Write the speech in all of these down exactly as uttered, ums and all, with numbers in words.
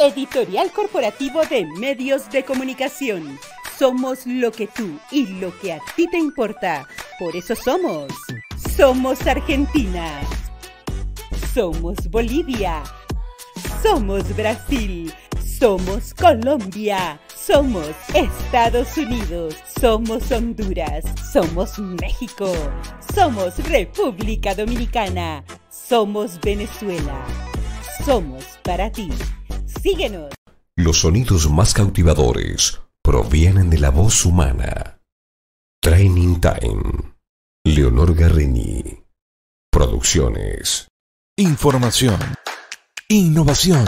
Editorial Corporativo de Medios de Comunicación. Somos lo que tú y lo que a ti te importa. Por eso somos. Somos Argentina. Somos Bolivia. Somos Brasil. Somos Colombia. Somos Estados Unidos. Somos Honduras. Somos México. Somos República Dominicana. Somos Venezuela. Somos para ti. Síguenos. Los sonidos más cautivadores provienen de la voz humana. Training Time. Leonor Garrini. Producciones. Información. Innovación.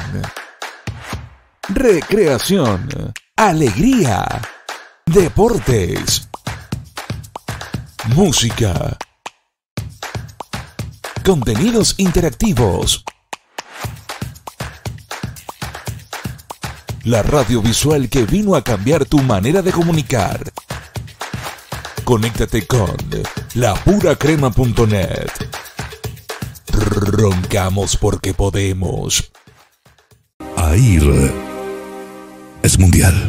Recreación. Alegría. Deportes. Música. Contenidos interactivos. La radio visual que vino a cambiar tu manera de comunicar. Conéctate con la pura crema punto net. Roncamos porque podemos. AIR es mundial.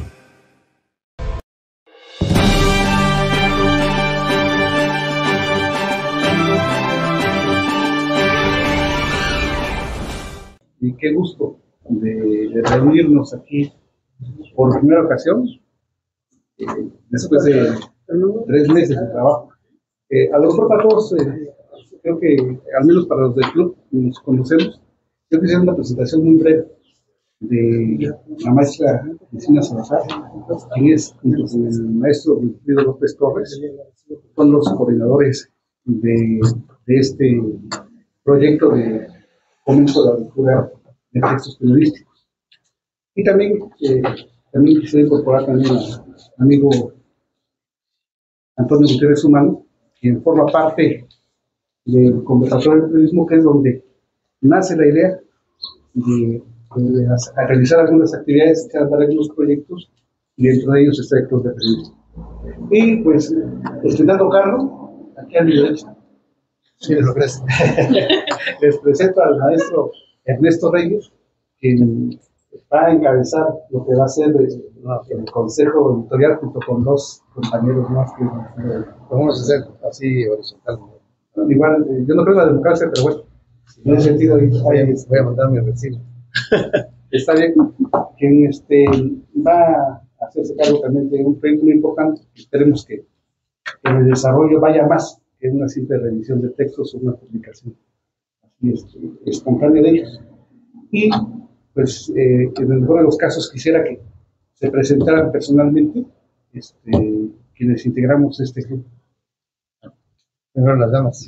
Y qué gusto de, de reunirnos aquí por primera ocasión, eh, después de tres meses de trabajo. Eh, a lo mejor para todos, eh, creo que al menos para los del club nos conocemos, yo quisiera una presentación muy breve de la maestra Cristina Salazar, quien es, junto con el maestro Wilfrido López Torres, son los coordinadores de, de este proyecto de fomento de la lectura de textos periodísticos. Y también, eh, también quisiera incorporar también al amigo Antonio Gutiérrez Humano, quien forma parte del Conversatorio del Periodismo, que es donde nace la idea de, de a realizar algunas actividades, de dar algunos proyectos, y dentro de ellos está el Club de Periodismo. Y pues, estrenando carro, aquí a mi derecha, sí, les, les presento al maestro Ernesto Reyes, quien va a encabezar lo que va a ser el, el consejo editorial junto con dos compañeros más. Que vamos a hacer así horizontal. Igual, eh, yo no creo en la democracia, pero bueno, en ese sentido, ahí, ahí voy a mandar mi recibo. Está bien. Quien este, va a hacerse cargo también de un proyecto muy importante. Esperemos que, que el desarrollo vaya más que una simple revisión de textos o una publicación así este, espontánea de ellos. Y pues eh, en el mejor de los casos quisiera que se presentaran personalmente este, quienes integramos este grupo. Primero las damas.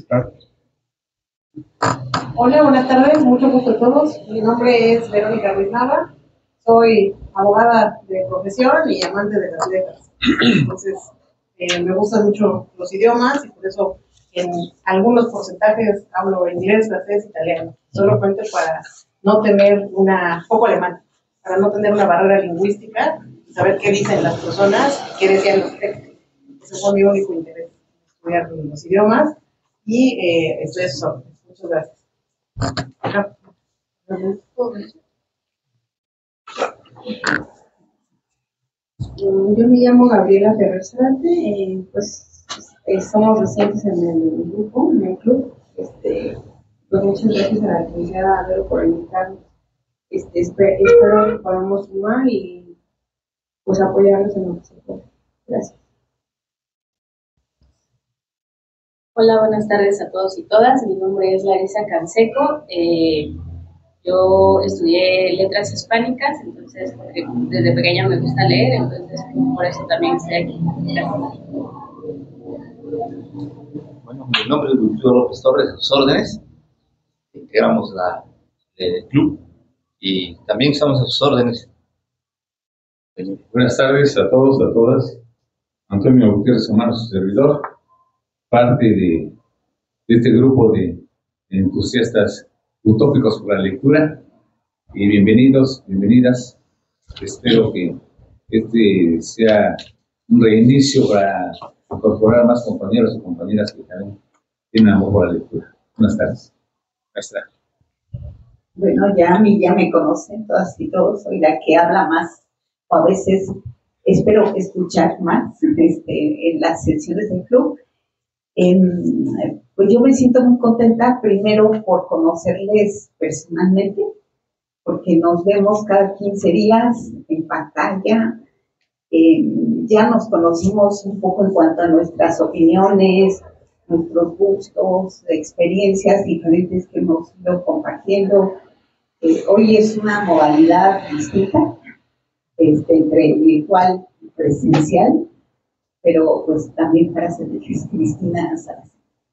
Hola, buenas tardes, mucho gusto a todos. Mi nombre es Verónica Ruiz Nava, soy abogada de profesión y amante de las letras. Entonces, eh, me gustan mucho los idiomas y por eso en algunos porcentajes hablo inglés, francés, italiano, solamente para no tener una, poco alemán, para no tener una barrera lingüística y saber qué dicen las personas y qué decían los textos. Ese fue mi único interés, estudiar los idiomas y eh, estoy a sus órdenes. Muchas gracias. Acá. Yo me llamo Gabriela Ferrerzate, eh, pues eh, somos recientes en el grupo, en el club. Este, pues muchas gracias a la licenciada Vero por invitarnos. Este, espero, espero que podamos sumar y pues apoyarnos en lo que se pueda. Gracias. Hola, buenas tardes a todos y todas. Mi nombre es Larisa Canseco. Eh, yo estudié letras hispánicas, entonces porque desde pequeña me gusta leer, entonces por eso también estoy aquí. Gracias. Bueno, mi nombre es Wilfrido López Torres, a sus órdenes. Integramos la, el club y también estamos a sus órdenes. Buenas tardes a todos, a todas. Antonio Gutiérrez Humano, su servidor, parte de, de este grupo de entusiastas utópicos por la lectura. Y bienvenidos, bienvenidas. Espero que este sea un reinicio para incorporar más compañeros y compañeras que también tienen amor por la lectura. Buenas tardes. Maestra. Bueno, ya a mí ya me conocen todas y todos, soy la que habla más, o a veces espero escuchar más este, en las sesiones del club. En, pues yo me siento muy contenta, primero por conocerles personalmente, porque nos vemos cada quince días en pantalla. Eh, ya nos conocimos un poco en cuanto a nuestras opiniones, nuestros gustos, experiencias diferentes que hemos ido compartiendo. Eh, hoy es una modalidad distinta, este, entre virtual y presencial, pero pues también para servirles, Cristina Salazar.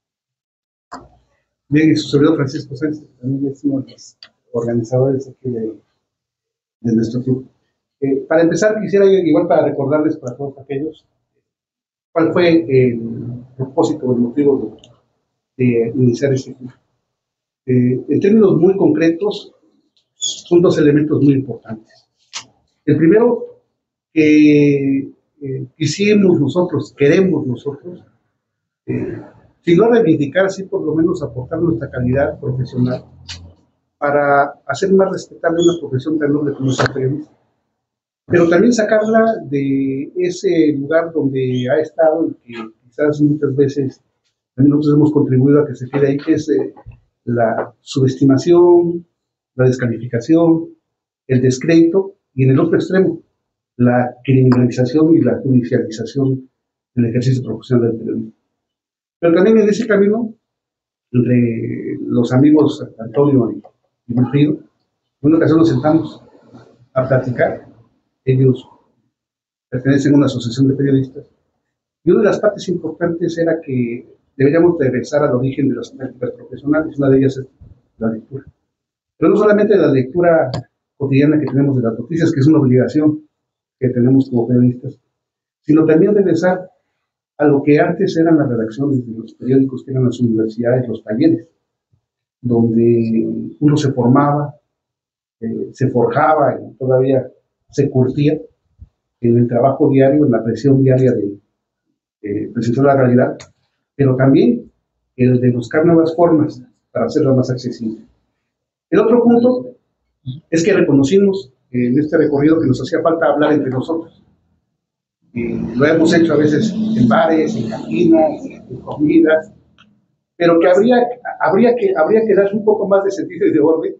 Bien, y su servidor Francisco Sánchez, también es uno de los organizadores aquí de, de nuestro club. Eh, para empezar, quisiera, igual para recordarles para todos aquellos, cuál fue el propósito o el motivo de, de iniciar este club. Eh, en términos muy concretos, son dos elementos muy importantes. El primero, que eh, quisimos nosotros, queremos nosotros, eh, si no reivindicar, sí por lo menos aportar nuestra calidad profesional para hacer más respetable una profesión tan noble como es el periodismo. Pero también sacarla de ese lugar donde ha estado y que quizás muchas veces también nosotros hemos contribuido a que se quede ahí, que es eh, la subestimación, la descalificación, el descrédito, y en el otro extremo, la criminalización y la judicialización del ejercicio profesional del periodismo. Pero también en ese camino, entre los amigos Antonio y, y Wilfrido, en una ocasión nos sentamos a platicar. Ellos pertenecen a una asociación de periodistas, y una de las partes importantes era que deberíamos regresar al origen de las prácticas profesionales. Una de ellas es la lectura. Pero no solamente la lectura cotidiana que tenemos de las noticias, que es una obligación que tenemos como periodistas, sino también regresar a lo que antes eran las redacciones de los periódicos, que eran las universidades, los talleres, donde uno se formaba, eh, se forjaba y todavía se curtía en el trabajo diario, en la presión diaria de eh, presentar la realidad, pero también el de buscar nuevas formas para hacerla más accesible. El otro punto es que reconocimos en este recorrido que nos hacía falta hablar entre nosotros. Eh, lo hemos hecho a veces en bares, en cantinas, en comidas, pero que habría, habría, que habría que dar un poco más de sentido y de orden,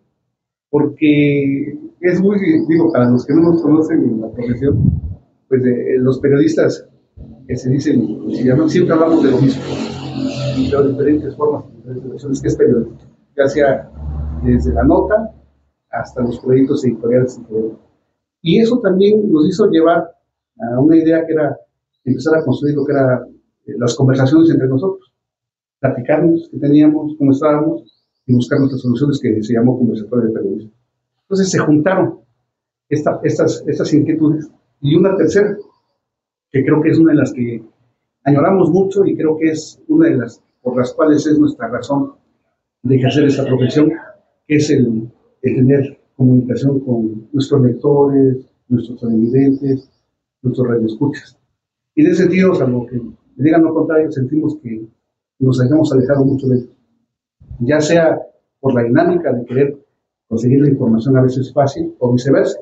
porque es muy, digo, para los que no nos conocen en la profesión, pues eh, los periodistas que se dicen, se llaman, siempre hablamos de lo mismo, pero de diferentes formas, diferentes versiones, que es periodismo, ya sea desde la nota hasta los proyectos editoriales. Y eso también nos hizo llevar a una idea que era empezar a construir lo que eran eh, las conversaciones entre nosotros, platicarnos qué teníamos, cómo estábamos, y buscar nuestras soluciones, que se llamó Conversatorio de Periodismo. Entonces se juntaron esta, estas, estas inquietudes, y una tercera, que creo que es una de las que añoramos mucho, y creo que es una de las por las cuales es nuestra razón de ejercer esta profesión, que es el, el tener comunicación con nuestros lectores, nuestros televidentes, nuestros radioescuchas. Y en ese sentido, salvo que me digan lo contrario, sentimos que nos hayamos alejado mucho de ello. Ya sea por la dinámica de querer conseguir la información a veces fácil, o viceversa,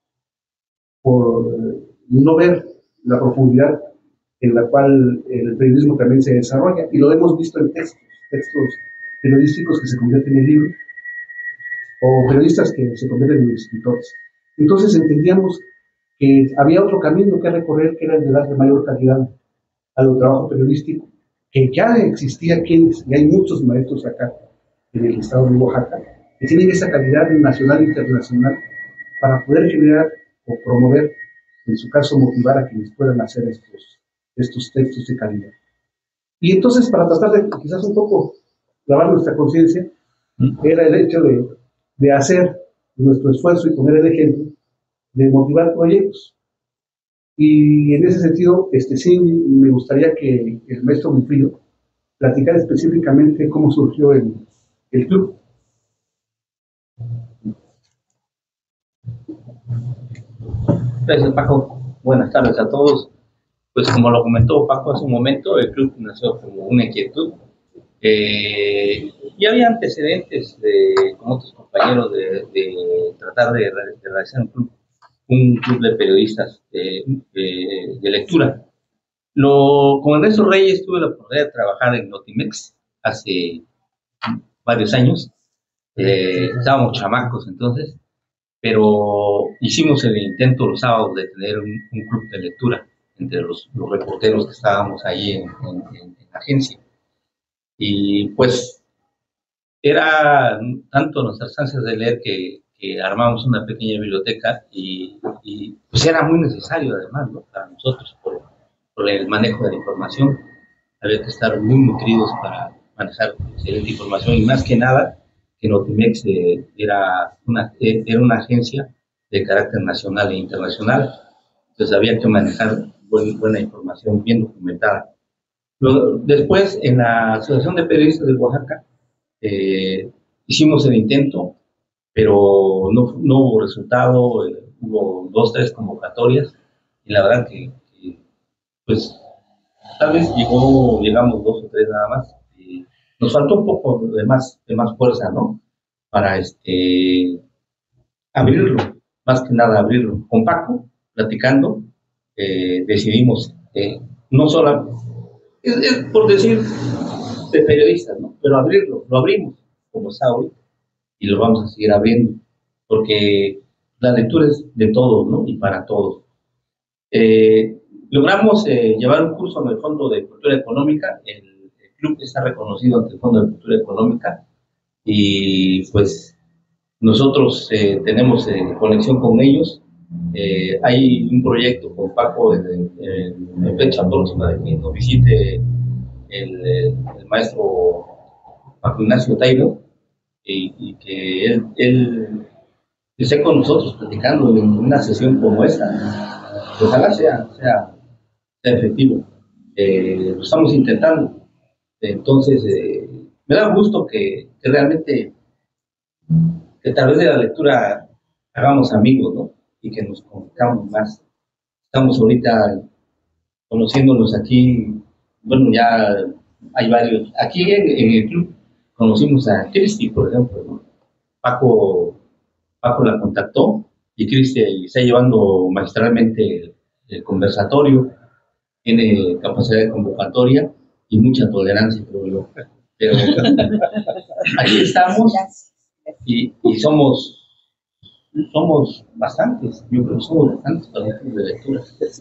por no ver la profundidad en la cual el periodismo también se desarrolla, y lo hemos visto en textos, textos periodísticos que se convierten en libros, o periodistas que se convierten en escritores. Entonces entendíamos que había otro camino que recorrer, que era el de darle mayor calidad al trabajo periodístico, que ya existía quienes, y hay muchos maestros acá en el estado de Oaxaca, que tienen esa calidad nacional e internacional para poder generar o promover, en su caso motivar a quienes puedan hacer estos, estos textos de calidad. Y entonces, para tratar de quizás un poco lavar nuestra conciencia, era el hecho de, de hacer nuestro esfuerzo y poner el ejemplo de motivar proyectos. Y en ese sentido, este, sí me gustaría que el maestro Wilfrido platicara específicamente cómo surgió el, el club. Gracias, Paco. Buenas tardes a todos. Pues como lo comentó Paco hace un momento, el club nació como una inquietud. Eh, ya había antecedentes de, con otros compañeros de, de tratar de, de realizar un club, un club de periodistas de, de, de lectura. Lo, con Ernesto Reyes tuve la oportunidad de trabajar en Notimex hace varios años. Eh, estábamos chamacos entonces, pero hicimos el intento los sábados de tener un, un club de lectura entre los, los reporteros que estábamos ahí en, en, en, en la agencia. Y pues era tanto nuestras ansias de leer que, que armamos una pequeña biblioteca y, y pues era muy necesario además, ¿no? Para nosotros por, por el manejo de la información. Había que estar muy nutridos para manejar excelente información y más que nada que Notimex eh, era, una, eh, era una agencia de carácter nacional e internacional, entonces había que manejar buen, buena información bien documentada. Luego, después, en la Asociación de Periodistas de Oaxaca, eh, hicimos el intento, pero no, no hubo resultado, eh, hubo dos, tres convocatorias, y la verdad que, que pues, tal vez llegó, llegamos dos o tres nada más, y nos faltó un poco de más, de más fuerza, ¿no? Para este, abrirlo, más que nada abrirlo. Con Paco, platicando, eh, decidimos, eh, no solo, es, es por decir, de periodistas, ¿no? Pero abrirlo, lo abrimos, como está ahorita, y lo vamos a seguir abriendo, porque la lectura es de todos, ¿no? Y para todos. Eh, logramos eh, llevar un curso en el Fondo de Cultura Económica. El, el club está reconocido ante el Fondo de Cultura Económica y pues nosotros eh, tenemos eh, conexión con ellos. Eh, hay un proyecto con Paco en, en, en fecha próxima de que nos visite el, el, el maestro Paco Ignacio Taylor y, y que él, él esté con nosotros platicando en una sesión como esta. Ojalá sea, sea, sea efectivo. Eh, lo estamos intentando. Entonces, eh, me da gusto que, que realmente, que a través de la lectura hagamos amigos, ¿no? Y que nos conozcamos más. Estamos ahorita conociéndonos aquí, bueno, ya hay varios. Aquí en, en el club conocimos a Cristi, por ejemplo, ¿no? Paco, Paco la contactó y Cristi está llevando magistralmente el, el conversatorio, tiene capacidad de convocatoria y mucha tolerancia, creo yo. Pero aquí estamos y, y somos somos bastantes, yo creo que somos bastantes talentos de lectura.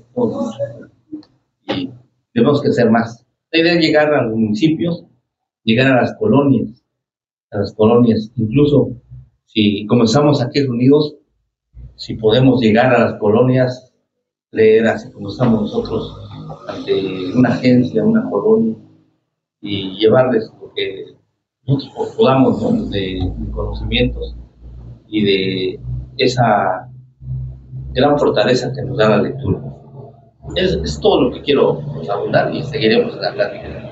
Y tenemos que hacer más. La idea es llegar a los municipios, llegar a las colonias, a las colonias, incluso si como estamos aquí reunidos, si podemos llegar a las colonias, leer así como estamos nosotros ante una agencia, una colonia, y llevarles lo que nosotros podamos, ¿no? de, de conocimientos y de esa gran fortaleza que nos da la lectura. Es, es todo lo que quiero abundar y seguiremos en la plática.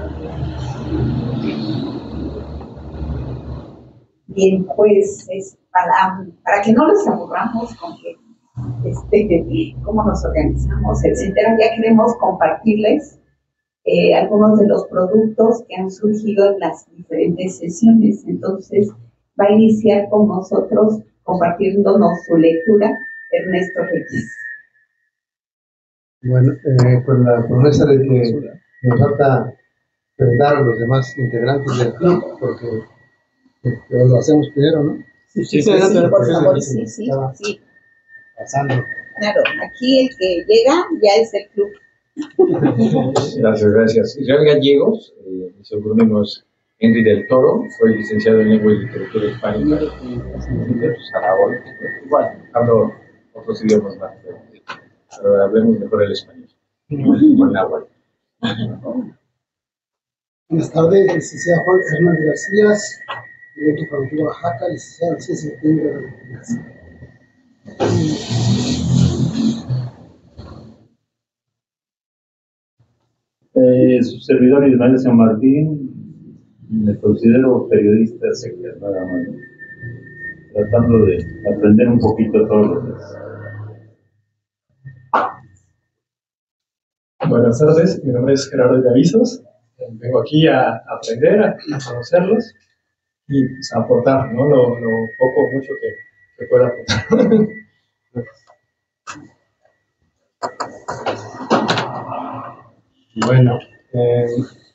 Bien, pues es para, para que no les aburramos con que este, cómo nos organizamos, etcétera, ya queremos compartirles eh, algunos de los productos que han surgido en las diferentes sesiones. Entonces va a iniciar con nosotros compartiéndonos su lectura Ernesto Reyes. Bueno, eh, con la promesa de que nos falta presentar a los demás integrantes del club, porque eh, lo hacemos primero, ¿no? Sí, sí, sí, sí, por favor, sí, sí, sí. Pasando. Claro, aquí el que llega ya es el club. Gracias, gracias. Israel Gallegos, eh, mi seudónimo es Henry del Toro, soy licenciado en Lengua y Literatura Hispánica. Ahora, igual, hablo otros idiomas más, pero hablemos mejor el español. Con náhuatl. Buenas tardes, licenciado Juan Hernández García, director formativo Oaxaca, licenciado en Ciencias y Técnicas de la Comunicación. Eh, su servidor Ismael San Martín, me considero periodista seca, nada más, tratando de aprender un poquito todos los días. Buenas tardes, mi nombre es Gerardo Gavizos, vengo aquí a aprender, a conocerlos y pues, aportar, ¿no? Lo, lo poco o mucho que, que pueda aportar. Bueno, eh,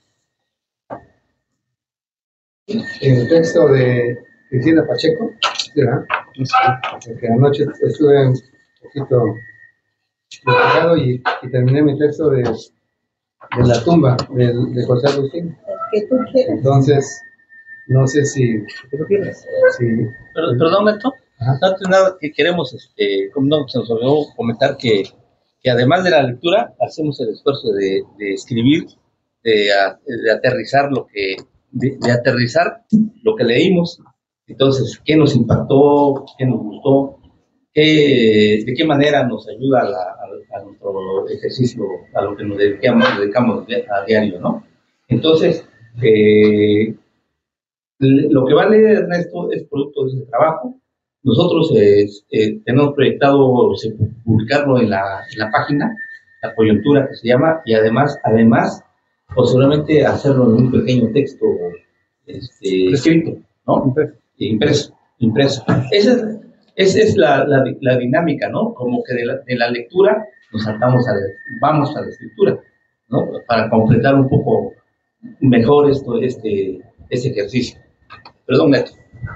el texto de Cristina Pacheco, ¿verdad? Porque anoche estuve un poquito despejado y, y terminé mi texto de, de la tumba de, de José Agustín. Que tú quieras. Entonces, no sé si... ¿Qué tú quieres? Si, Pero, perdón, Neto, antes de nada que queremos, este, como no, se nos olvidó comentar que, que además de la lectura, hacemos el esfuerzo de, de escribir, de, de aterrizar lo que, de, de aterrizar lo que leímos. Entonces, ¿qué nos impactó? ¿Qué nos gustó? ¿Qué, ¿De qué manera nos ayuda a, la, a, a nuestro ejercicio, a lo que nos dedicamos, dedicamos a diario, ¿no? Entonces, eh, lo que va a leer Ernesto es producto de ese trabajo. Nosotros eh, eh, tenemos proyectado publicarlo en la, en la página, La Coyuntura, que se llama, y además, además, posiblemente hacerlo en un pequeño texto este, escrito, ¿no? Impreso, impreso. Esa es, esa es la, la, la dinámica, ¿no? Como que de la, de la lectura nos saltamos a la, vamos a la escritura, ¿no? Para completar un poco mejor esto, este, este ejercicio. Perdón, Neto.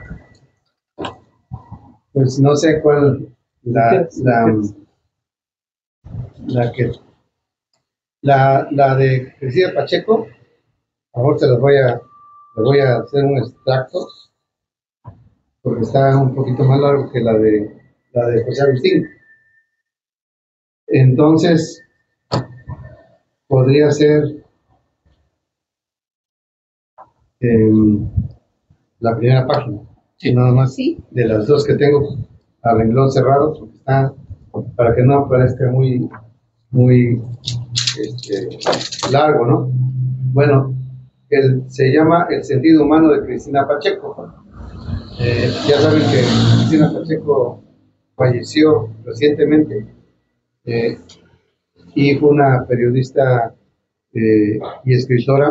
Pues no sé cuál la, la, la que la, la de Cristina Pacheco, ahora se las voy a les voy a hacer un extracto porque está un poquito más largo que la de la de José Agustín. Entonces podría ser eh, la primera página. Sí. Nada más, ¿sí? De las dos que tengo a renglón cerrado, porque está, para que no parezca muy, muy este, largo, ¿no? Bueno, el, se llama El sentido humano de Cristina Pacheco. Eh, ya saben que Cristina Pacheco falleció recientemente eh, y fue una periodista eh, y escritora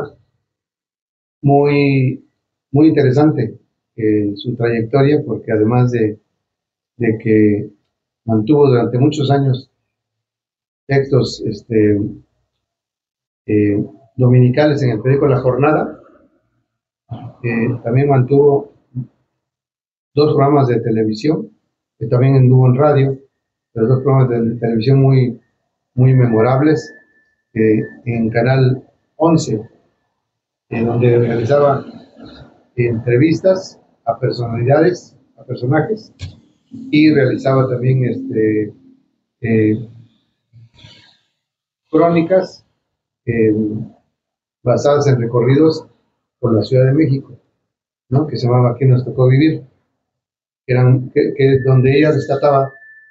muy, muy interesante en su trayectoria, porque además de, de que mantuvo durante muchos años textos este, eh, dominicales en el periódico La Jornada, eh, también mantuvo dos programas de televisión, que también anduvo en radio, pero dos programas de televisión muy, muy memorables, eh, en Canal once, en donde realizaba entrevistas a personalidades, a personajes, y realizaba también este, eh, crónicas eh, basadas en recorridos por la Ciudad de México, ¿no? Que se llamaba Aquí nos tocó vivir, que eran, que, que donde ella rescataba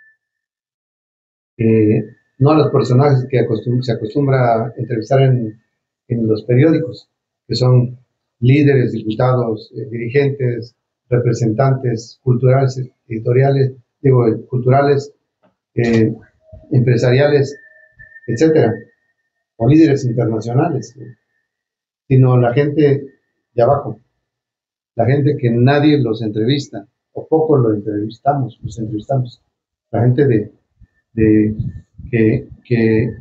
eh, no a los personajes que acostum se acostumbra a entrevistar en, en los periódicos, que son líderes, diputados, eh, dirigentes, representantes culturales, editoriales, digo, culturales, eh, empresariales, etcétera, o líderes internacionales, ¿no? Sino la gente de abajo, la gente que nadie los entrevista, o poco lo entrevistamos, los entrevistamos, la gente de, de que, que,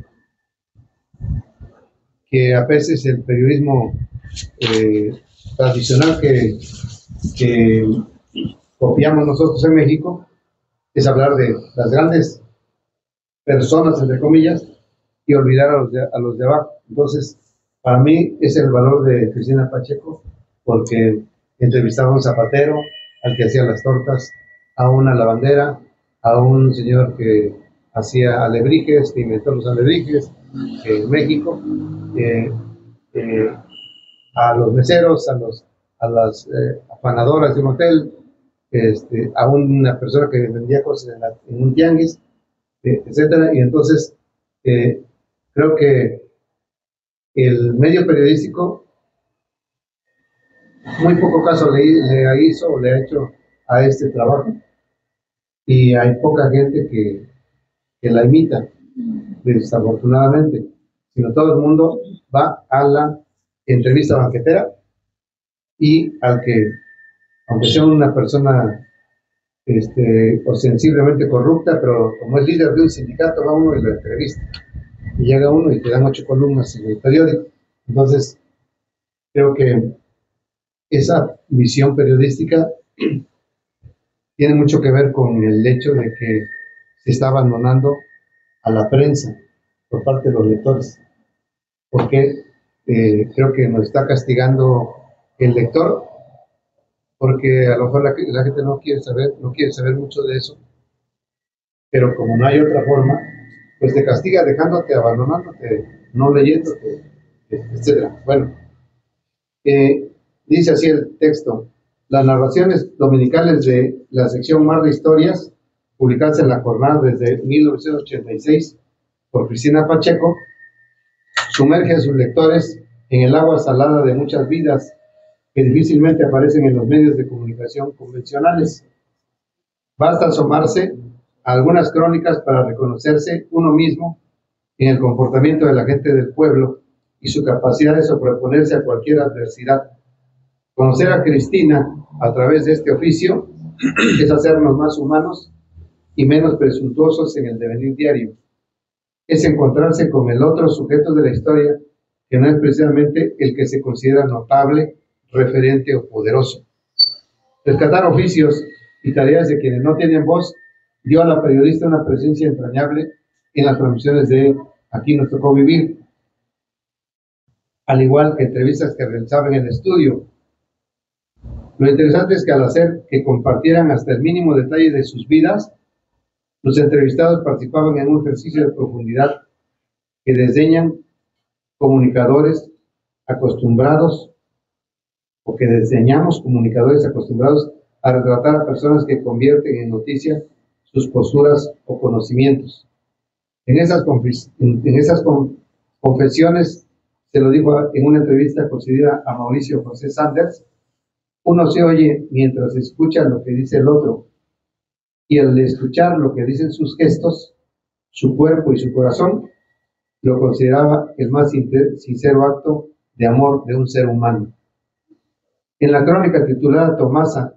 que a veces el periodismo eh, tradicional que, que copiamos nosotros en México es hablar de las grandes personas, entre comillas, y olvidar a los de, a los de abajo. Entonces, para mí es el valor de Cristina Pacheco, porque entrevistaba a un zapatero, al que hacía las tortas, a una lavandera, a un señor que hacía alebrijes, que inventó los alebrijes en México, eh, eh, a los meseros, a, los, a las eh, afanadoras de un hotel, este, a una persona que vendía cosas en, la, en un tianguis, eh, etcétera. Y entonces eh, creo que el medio periodístico muy poco caso le, le hizo o le ha hecho a este trabajo, y hay poca gente que, que la imita, desafortunadamente, sino todo el mundo va a la entrevista banquetera y al que aunque sea una persona este, ostensiblemente corrupta, pero como es líder de un sindicato, va uno y lo entrevista. Y llega uno y te dan ocho columnas en el periódico. Entonces, creo que esa visión periodística tiene mucho que ver con el hecho de que se está abandonando a la prensa por parte de los lectores. Porque eh, creo que nos está castigando el lector, porque a lo mejor la, la gente no quiere saber, no quiere saber mucho de eso, pero como no hay otra forma, pues te castiga dejándote, abandonándote, no leyéndote, etcétera. Bueno, eh, dice así el texto: las narraciones dominicales de la sección Mar de Historias, publicadas en La Jornada desde mil novecientos ochenta y seis por Cristina Pacheco, sumerge a sus lectores en el agua salada de muchas vidas que difícilmente aparecen en los medios de comunicación convencionales. Basta asomarse a algunas crónicas para reconocerse uno mismo en el comportamiento de la gente del pueblo y su capacidad de sobreponerse a cualquier adversidad. Conocer a Cristina a través de este oficio es hacernos más humanos y menos presuntuosos en el devenir diario. Es encontrarse con el otro sujeto de la historia, que no es precisamente el que se considera notable, referente o poderoso. Rescatar oficios y tareas de quienes no tienen voz dio a la periodista una presencia entrañable en las transmisiones de Aquí nos tocó vivir, al igual que entrevistas que realizaba en el estudio. Lo interesante es que al hacer que compartieran hasta el mínimo detalle de sus vidas, los entrevistados participaban en un ejercicio de profundidad que desdeñan comunicadores acostumbrados, o que desdeñamos comunicadores acostumbrados a retratar a personas que convierten en noticia sus posturas o conocimientos. En esas, en esas confesiones, se lo dijo en una entrevista concedida a Mauricio José Sanders: uno se oye mientras escucha lo que dice el otro, y al escuchar lo que dicen sus gestos, su cuerpo y su corazón, lo consideraba el más sincero acto de amor de un ser humano. En la crónica titulada Tomasa,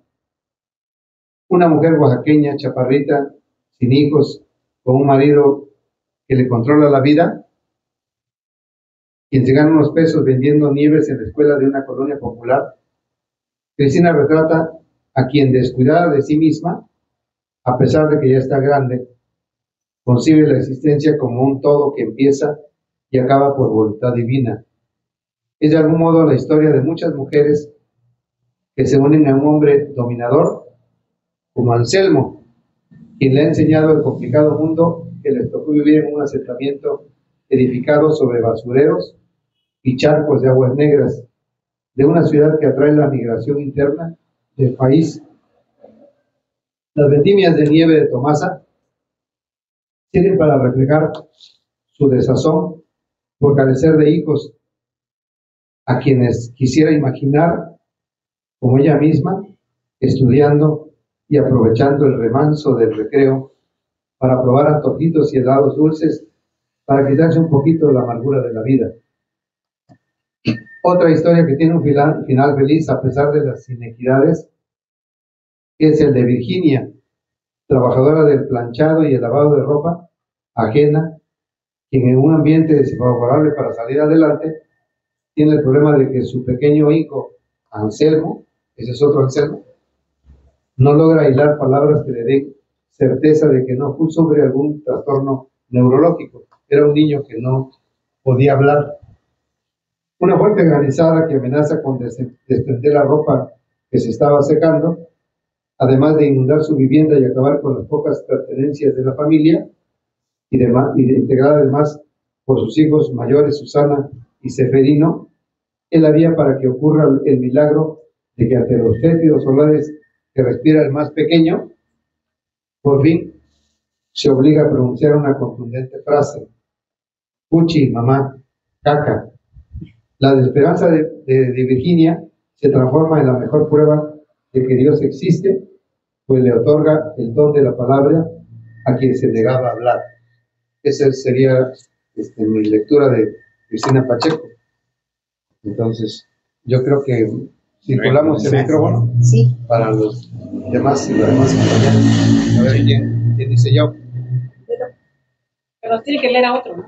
una mujer oaxaqueña, chaparrita, sin hijos, con un marido que le controla la vida, quien se gana unos pesos vendiendo nieves en la escuela de una colonia popular, Cristina retrata a quien, descuidada de sí misma, a pesar de que ya está grande, concibe la existencia como un todo que empieza y acaba por voluntad divina. Es de algún modo la historia de muchas mujeres que se unen a un hombre dominador como Anselmo, quien le ha enseñado el complicado mundo que les tocó vivir en un asentamiento edificado sobre basureros y charcos de aguas negras, de una ciudad que atrae la migración interna del país. Las vendimias de nieve de Tomasa sirven para reflejar su desazón por carecer de hijos, a quienes quisiera imaginar como ella misma, estudiando y aprovechando el remanso del recreo para probar antojitos y helados dulces, para quitarse un poquito la amargura de la vida. Otra historia que tiene un final, final feliz a pesar de las inequidades es el de Virginia, trabajadora del planchado y el lavado de ropa ajena, quien en un ambiente desfavorable para salir adelante tiene el problema de que su pequeño hijo Anselmo, ese es otro Anselmo, no logra hilar palabras que le den certeza de que no sufre algún trastorno neurológico. Era un niño que no podía hablar. Una fuerte granizada que amenaza con des desprender la ropa que se estaba secando, además de inundar su vivienda y acabar con las pocas pertenencias de la familia, y, de, y de integrada además por sus hijos mayores Susana y Seferino, es la vía para que ocurra el milagro de que ante los fétidos solares que respira el más pequeño, por fin se obliga a pronunciar una contundente frase: Puchi, mamá, caca. La desesperanza de, de, de Virginia se transforma en la mejor prueba de que Dios existe, pues le otorga el don de la palabra a quien se negaba a hablar. Esa sería este, mi lectura de Cristina Pacheco. Entonces, yo creo que Circulamos el micrófono. Sí. Para los demás y los demás compañeros. A ver, ¿quién, quién dice yo? Pero tiene que leer a otro, ¿no?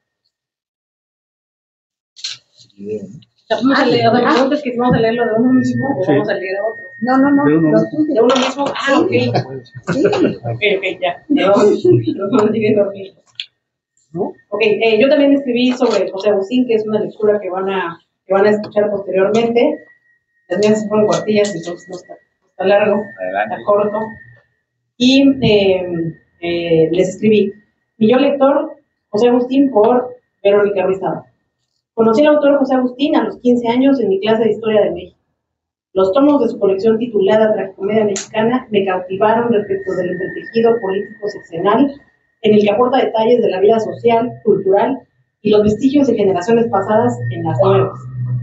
Vamos a leer, o sea, la pregunta es que si vamos a leerlo de uno mismo o Sí. vamos a leer a otro. No, no, no. De uno los mismo. tuyos. ¿De uno mismo? Ah, ok. Sí. Ok, ok, ya. Perdón, no me llegué a dormir. ¿No? Ok, eh, yo también escribí sobre José Agustín, que es una lectura que van a, que van a escuchar posteriormente. Las mías son cuartillas, entonces no está, no está largo, Adelante. está corto. Y eh, eh, les escribí, mi yo lector, José Agustín, por Verónica Ruiz Nava. Conocí al autor José Agustín a los quince años en mi clase de Historia de México. Los tomos de su colección titulada Tragicomedia Mexicana me cautivaron respecto del entretejido político seccional en el que aporta detalles de la vida social, cultural y los vestigios de generaciones pasadas en las nuevas.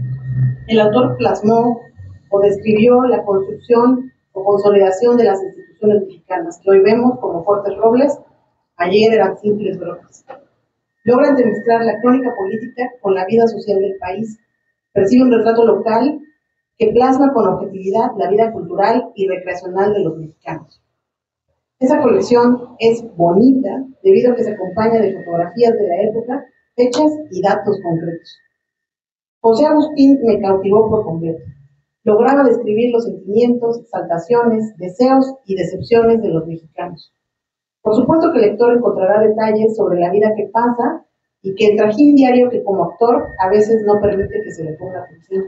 El autor plasmó o describió la construcción o consolidación de las instituciones mexicanas, que hoy vemos como fuertes robles, ayer eran simples brocas. Logra entremezclar la crónica política con la vida social del país, percibe un retrato local que plasma con objetividad la vida cultural y recreacional de los mexicanos. Esa colección es bonita debido a que se acompaña de fotografías de la época, fechas y datos concretos. José Agustín me cautivó por completo. Lograba describir los sentimientos, exaltaciones, deseos y decepciones de los mexicanos. Por supuesto que el lector encontrará detalles sobre la vida que pasa y que el trajín diario que como actor a veces no permite que se le ponga atención.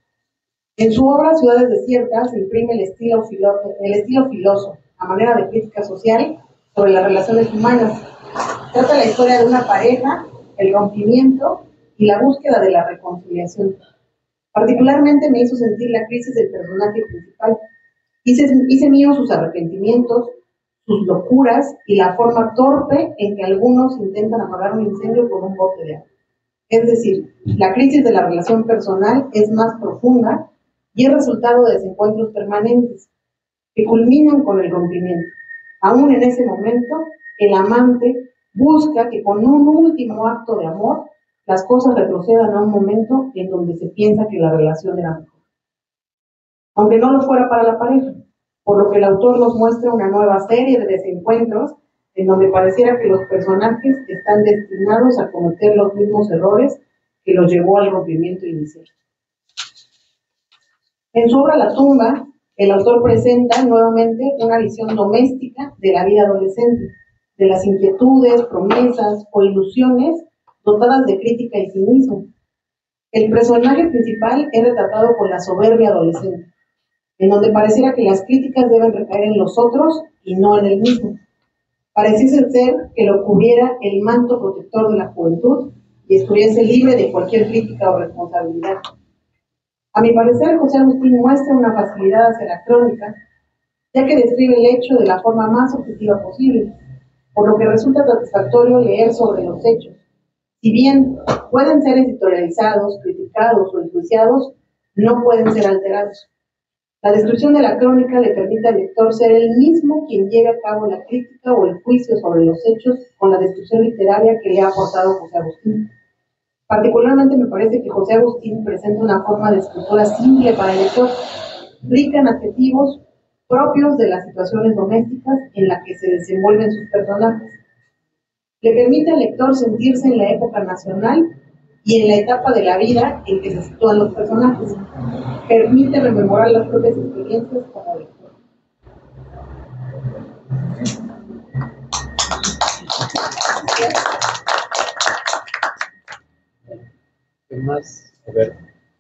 En su obra Ciudades Desiertas imprime el estilo, filo, el estilo filoso, a manera de crítica social sobre las relaciones humanas. Trata la historia de una pareja, el rompimiento y la búsqueda de la reconciliación. Particularmente me hizo sentir la crisis del personaje principal. Hice, hice mío sus arrepentimientos, sus locuras y la forma torpe en que algunos intentan apagar un incendio con un bote de agua. Es decir, la crisis de la relación personal es más profunda y es resultado de desencuentros permanentes que culminan con el rompimiento. Aún en ese momento, el amante busca que con un último acto de amor las cosas retrocedan a un momento en donde se piensa que la relación era mejor. Aunque no lo fuera para la pareja, por lo que el autor nos muestra una nueva serie de desencuentros en donde pareciera que los personajes están destinados a cometer los mismos errores que los llevó al rompimiento inicial. En su obra La tumba, el autor presenta nuevamente una visión doméstica de la vida adolescente, de las inquietudes, promesas o ilusiones dotadas de crítica y cinismo. El personaje principal es retratado con la soberbia adolescente, en donde pareciera que las críticas deben recaer en los otros y no en el mismo. Pareciese ser que lo cubriera el manto protector de la juventud y estuviese libre de cualquier crítica o responsabilidad. A mi parecer, José Agustín muestra una facilidad hacia la crónica, ya que describe el hecho de la forma más objetiva posible, por lo que resulta satisfactorio leer sobre los hechos. Si bien pueden ser editorializados, criticados o enjuiciados, no pueden ser alterados. La descripción de la crónica le permite al lector ser él mismo quien lleve a cabo la crítica o el juicio sobre los hechos con la descripción literaria que le ha aportado José Agustín. Particularmente me parece que José Agustín presenta una forma de escritura simple para el lector, rica en adjetivos propios de las situaciones domésticas en las que se desenvuelven sus personajes. Le permite al lector sentirse en la época nacional y en la etapa de la vida en que se sitúan los personajes. Permite rememorar las propias experiencias como lector. ¿Qué más? A ver.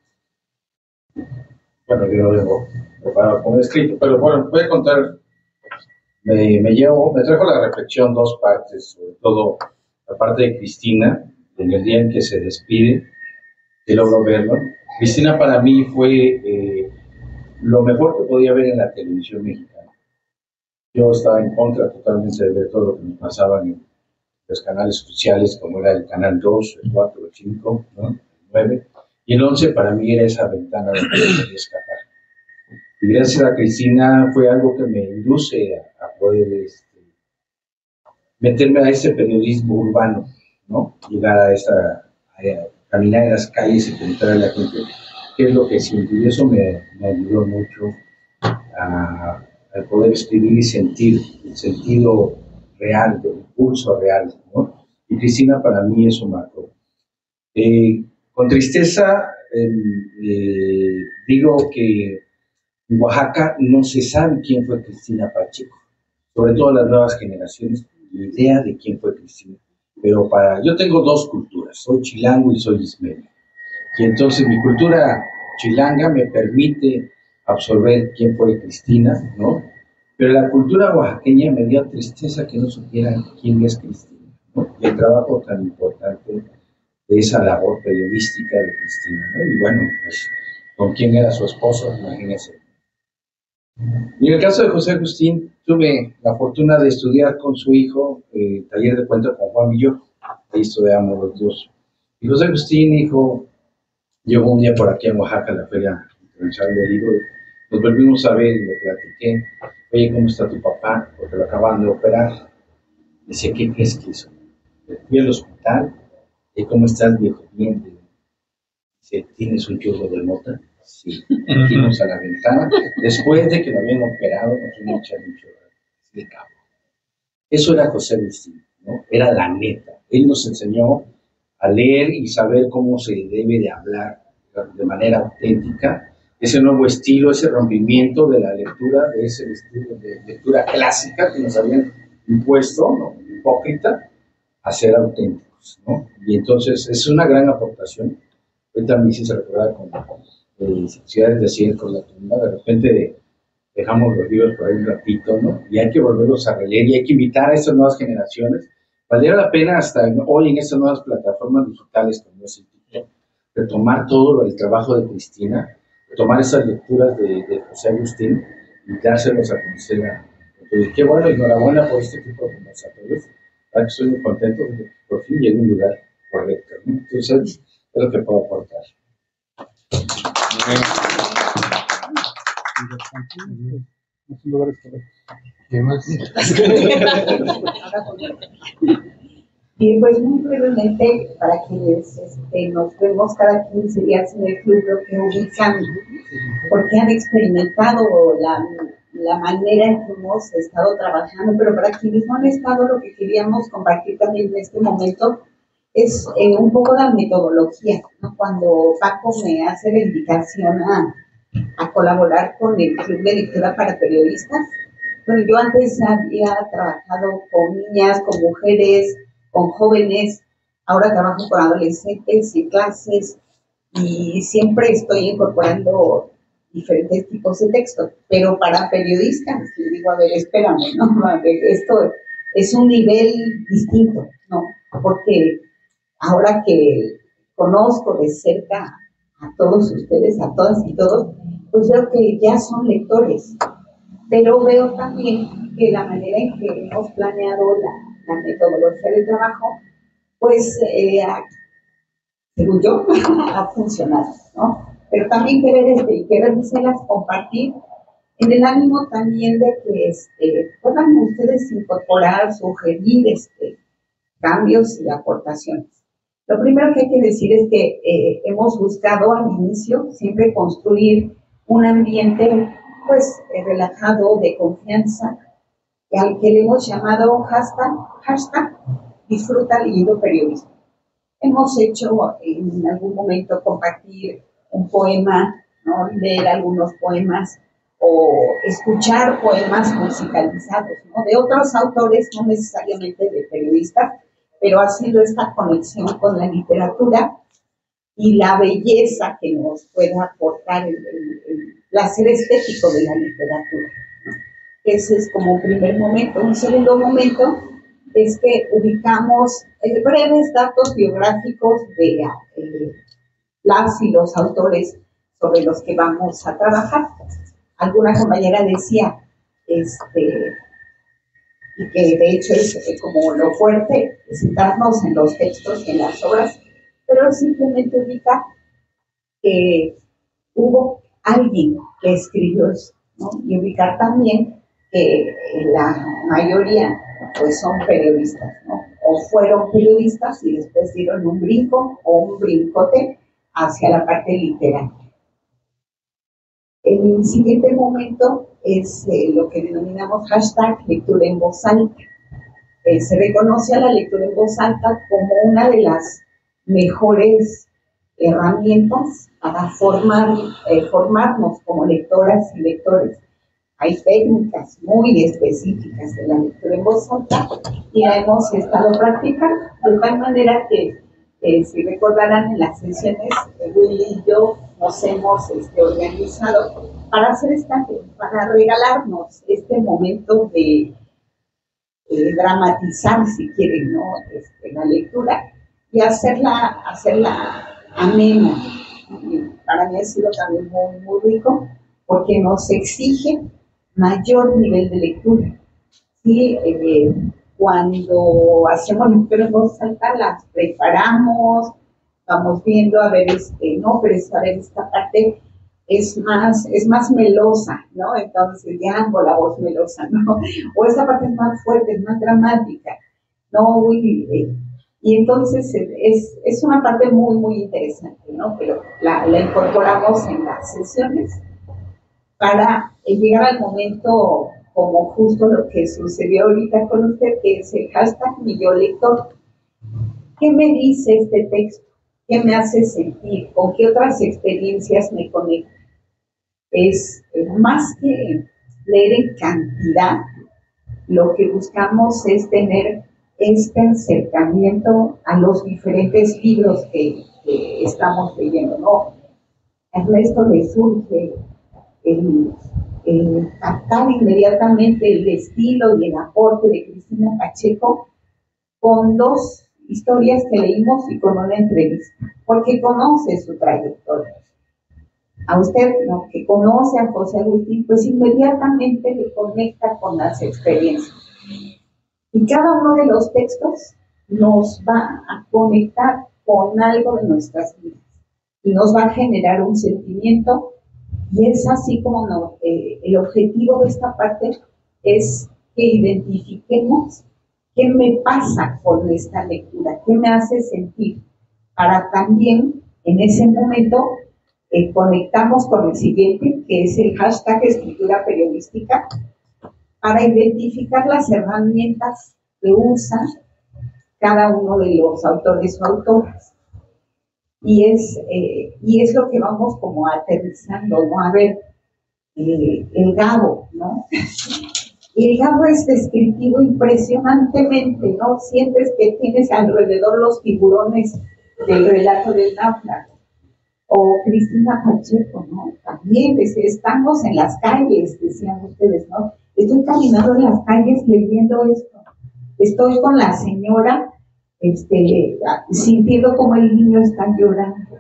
Bueno, yo lo debo preparado como escrito, pero bueno, voy a contar. Me, me llevo, me trajo la reflexión dos partes, sobre todo la parte de Cristina, en el día en que se despide, que logro verlo. Cristina para mí fue eh, lo mejor que podía ver en la televisión mexicana. Yo estaba en contra totalmente de ver todo lo que nos pasaba en los canales oficiales, como era el canal dos, el cuatro, el cinco, ¿no? El nueve, y el once para mí era esa ventana donde podía escapar. Y gracias a Cristina fue algo que me induce a, a poder este, meterme a este periodismo urbano, ¿no? Llegar a esta, a caminar en las calles y preguntar a la gente qué es lo que siento, y eso me, me ayudó mucho a, a poder escribir y sentir el sentido real, del pulso real, ¿no? Y Cristina para mí eso marcó. Eh, con tristeza eh, eh, digo que en Oaxaca no se sabe quién fue Cristina Pacheco, sobre todo las nuevas generaciones, ni idea de quién fue Cristina. Pero para, yo tengo dos culturas, soy chilango y soy ismeño. Y entonces mi cultura chilanga me permite absorber quién fue Cristina, ¿no? Pero la cultura oaxaqueña me dio tristeza que no supieran quién es Cristina, ¿no? Y el trabajo tan importante de esa labor periodística de Cristina, ¿no? Y bueno, pues, con quién era su esposo, imagínense. Y en el caso de José Agustín, tuve la fortuna de estudiar con su hijo, eh, taller de cuento con Juan y yo, ahí estudiamos los dos. Y José Agustín, hijo, llegó un día por aquí en Oaxaca, a la Feria Internacional del Libro, nos volvimos a ver y le platiqué, oye, ¿cómo está tu papá? Porque lo acaban de operar. Decía, ¿qué crees que hizo? Fui al hospital, ¿y cómo estás, viejo? Bien. Dice, ¿tienes un churro de mota? Sí. Fuimos a la ventana. Después de que lo habían operado, nos fuimos a echar un churro de cabo. Eso era José Agustín, ¿no? Era la neta. Él nos enseñó a leer y saber cómo se debe de hablar de manera auténtica, ese nuevo estilo, ese rompimiento de la lectura, de ese estilo de lectura clásica que nos habían impuesto, ¿no? Hipócrita, a ser auténticos, ¿no? Y entonces es una gran aportación. Ahorita me hice recordar con eh, Ciudades de Cien con la tumba, de repente dejamos los libros por ahí un ratito, ¿no? Y hay que volverlos a releer y hay que invitar a estas nuevas generaciones. Valdría la pena hasta hoy en estas nuevas plataformas digitales como es el TikTok, retomar todo el trabajo de Cristina, retomar esas lecturas de, de José Agustín y dárselos a conocer a todos. Qué bueno, enhorabuena por este tipo de conversatorios. Ahora que estoy muy contento de que por fin llegue a un lugar correcto, ¿no? Entonces, es lo que puedo aportar. ¿Qué más? Bien, pues muy brevemente, para quienes este, nos vemos cada quince días en el club, lo que ubican, porque han experimentado la, la manera en que hemos estado trabajando, pero para quienes no han estado, lo que queríamos compartir también en este momento es eh, un poco la metodología, ¿no? Cuando Paco me hace la invitación a, a colaborar con el Club de Lectura para Periodistas, bueno, yo antes había trabajado con niñas, con mujeres, con jóvenes, ahora trabajo con adolescentes y clases y siempre estoy incorporando diferentes tipos de textos, pero para periodistas, les digo, a ver, espérame, ¿no? A ver, esto es un nivel distinto, ¿no? Porque ahora que conozco de cerca a todos ustedes, a todas y todos, pues veo que ya son lectores, pero veo también que la manera en que hemos planeado la, la metodología del trabajo, pues, eh, según yo, ha funcionado, ¿no? Pero también querer, este, querérselas compartir en el ánimo también de que este, puedan ustedes incorporar, sugerir este, cambios y aportaciones. Lo primero que hay que decir es que eh, hemos buscado al inicio siempre construir un ambiente pues eh, relajado, de confianza, al que le hemos llamado hashtag, hashtag disfruta leyendo periodismo. Hemos hecho en algún momento compartir un poema, ¿no? Leer algunos poemas o escuchar poemas musicalizados, ¿no? De otros autores, no necesariamente de periodistas, pero ha sido esta conexión con la literatura y la belleza que nos puede aportar el, el, el placer estético de la literatura, ¿no? Ese es como un primer momento. Un segundo momento es que ubicamos eh, breves datos biográficos de eh, las y los autores sobre los que vamos a trabajar. Alguna compañera decía, este, y que de hecho es eh, como lo fuerte, citarnos en los textos y en las obras, pero simplemente ubica que hubo alguien que escribió eso, ¿no? Y ubicar también que la mayoría pues son periodistas, ¿no? O fueron periodistas y después dieron un brinco o un brincote hacia la parte literaria. El siguiente momento es eh, lo que denominamos hashtag lectura en voz alta. Eh, se reconoce a la lectura en voz alta como una de las mejores herramientas para formar, eh, formarnos como lectoras y lectores. Hay técnicas muy específicas de la lectura en voz alta y la hemos estado practicando de tal manera que, eh, si recordarán, en las sesiones, eh, Willy y yo nos hemos este, organizado para hacer esta, para regalarnos este momento de eh, dramatizar, si quieren, ¿no? Este, la lectura y hacerla, hacerla amena. Y para mí ha sido también muy, muy rico porque nos exige mayor nivel de lectura. ¿Sí? Eh, cuando hacemos lectura en voz alta, las preparamos, vamos viendo, a ver, este, no, pero es, a ver, esta parte es más, es más melosa, ¿no? Entonces ya hago la voz melosa, ¿no? O esta parte es más fuerte, es más dramática, ¿no? Uy, eh, y entonces es, es una parte muy, muy interesante, ¿no? Pero la, la incorporamos en las sesiones para llegar al momento como justo lo que sucedió ahorita con usted, que es el hashtag mi yo lector. ¿Qué me dice este texto? ¿Qué me hace sentir? ¿Con qué otras experiencias me conecta? Es más que leer en cantidad, lo que buscamos es tener este acercamiento a los diferentes libros que, que estamos leyendo, ¿no? A Ernesto le surge el, el captar inmediatamente el estilo y el aporte de Cristina Pacheco con dos historias que leímos y con una entrevista, porque conoce su trayectoria. A usted, ¿no?, que conoce a José Agustín, pues inmediatamente le conecta con las experiencias. Y cada uno de los textos nos va a conectar con algo de nuestras vidas y nos va a generar un sentimiento. Y es así como no, eh, el objetivo de esta parte es que identifiquemos qué me pasa con esta lectura, qué me hace sentir, para también en ese momento eh, conectamos con el siguiente, que es el hashtag escritura periodística, para identificar las herramientas que usan cada uno de los autores o autoras. Y es, eh, y es lo que vamos como aterrizando, ¿no? A ver, eh, el Gabo, ¿no? Y el Gabo es descriptivo impresionantemente, ¿no? Sientes que tienes alrededor los tiburones del relato del náufrago. O Cristina Pacheco, ¿no? También dice, estamos en las calles, decían ustedes, ¿no? Estoy caminando en las calles leyendo esto. Estoy con la señora Este, sintiendo como el niño está llorando.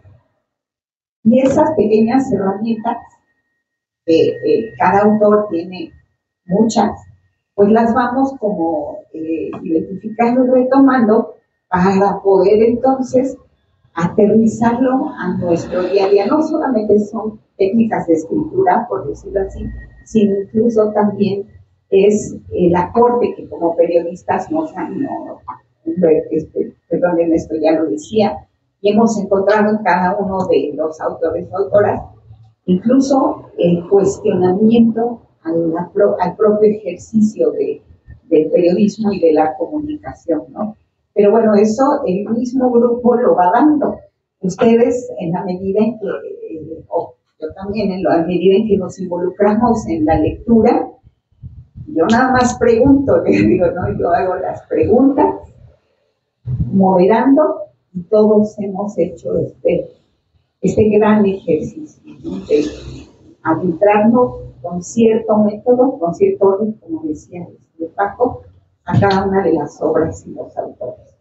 Y esas pequeñas herramientas, que eh, cada autor tiene muchas, pues las vamos como eh, identificando y retomando para poder entonces aterrizarlo a nuestro día a día. No solamente son técnicas de escritura, por decirlo así, sino incluso también es el aporte que como periodistas nos han, no, Este, perdón, esto ya lo decía, y hemos encontrado en cada uno de los autores o autoras incluso el cuestionamiento al, al propio ejercicio de, del periodismo y de la comunicación, ¿no? Pero bueno, eso el mismo grupo lo va dando. Ustedes, en la medida en que, eh, o yo también, en la medida en que nos involucramos en la lectura, yo nada más pregunto, les digo, ¿no? Yo hago las preguntas, moderando, y todos hemos hecho este, este gran ejercicio, ¿no? De adentrarnos con cierto método, con cierto orden, como decía este Paco, a cada una de las obras y los autores.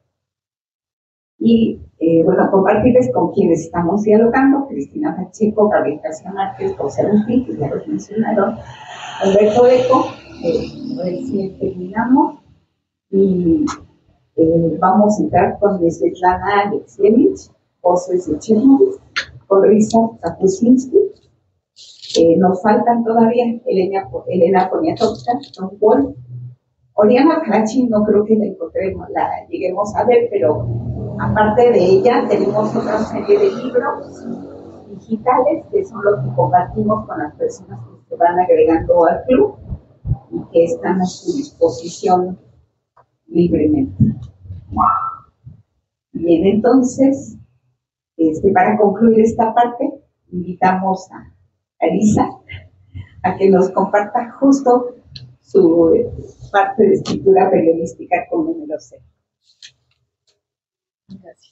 Y eh, bueno, compartirles con quienes estamos dialogando: Cristina Pacheco, Gabriel García Márquez, José Agustín, que ya los mencionaron, Alberto Eco, eh, recién terminamos, y Eh, vamos a entrar con Svetlana Alexievich, Voces de Chernobyl, con Risa Kapuscinski. Eh, nos faltan todavía Elena, Elena Poniatowska, Tom Wolf. Oriana Karachi no creo que la encontremos, la lleguemos a ver, pero aparte de ella tenemos otra serie de libros digitales, que son los que compartimos con las personas que se van agregando al club y que están a su disposición libremente. Bien, entonces, este, para concluir esta parte, invitamos a Elisa a que nos comparta justo su eh, parte de escritura periodística con número cero. Gracias.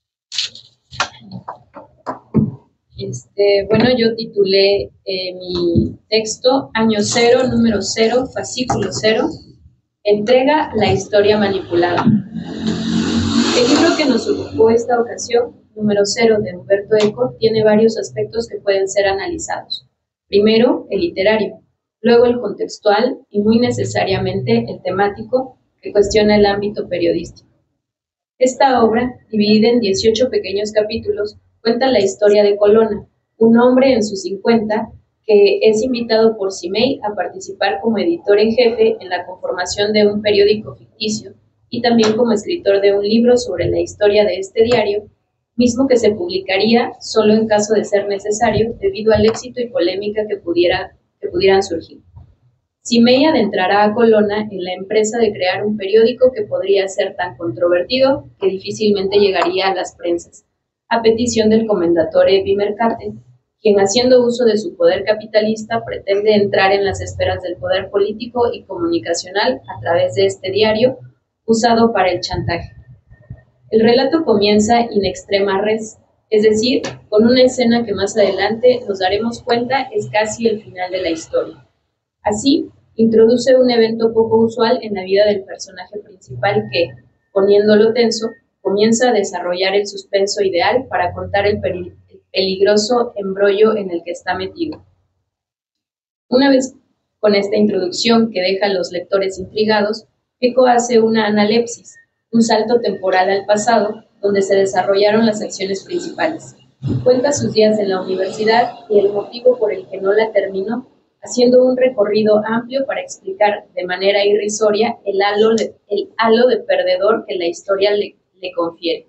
Este, bueno, yo titulé eh, mi texto Año cero, número cero, fascículo cero, entrega la historia manipulada. El libro que nos ocupó esta ocasión, número cero, de Umberto Eco, tiene varios aspectos que pueden ser analizados. Primero, el literario, luego el contextual y muy necesariamente el temático, que cuestiona el ámbito periodístico. Esta obra, dividida en dieciocho pequeños capítulos, cuenta la historia de Colonna, un hombre en sus cincuenta que es invitado por Cimei a participar como editor en jefe en la conformación de un periódico ficticio y también como escritor de un libro sobre la historia de este diario, mismo que se publicaría solo en caso de ser necesario debido al éxito y polémica que, pudiera, que pudieran surgir. Cimei adentrará a Colonna en la empresa de crear un periódico que podría ser tan controvertido que difícilmente llegaría a las prensas, a petición del commendatore Vimercate, quien haciendo uso de su poder capitalista pretende entrar en las esferas del poder político y comunicacional a través de este diario, usado para el chantaje. El relato comienza in extrema res, es decir, con una escena que más adelante nos daremos cuenta es casi el final de la historia. Así, introduce un evento poco usual en la vida del personaje principal que, poniéndolo tenso, comienza a desarrollar el suspenso ideal para contar el, el peligroso embrollo en el que está metido. Una vez con esta introducción que deja a los lectores intrigados, Eco hace una analepsis, un salto temporal al pasado, donde se desarrollaron las acciones principales. Cuenta sus días en la universidad y el motivo por el que no la terminó, haciendo un recorrido amplio para explicar de manera irrisoria el halo de, el halo de perdedor que la historia le, le confiere.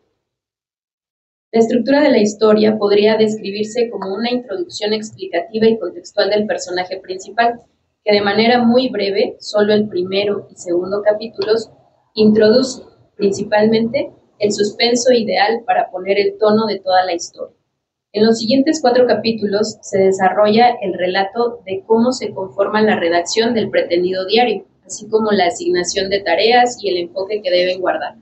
La estructura de la historia podría describirse como una introducción explicativa y contextual del personaje principal, que de manera muy breve, solo el primero y segundo capítulos, introduce principalmente el suspenso ideal para poner el tono de toda la historia. En los siguientes cuatro capítulos se desarrolla el relato de cómo se conforma la redacción del pretendido diario, así como la asignación de tareas y el enfoque que deben guardar.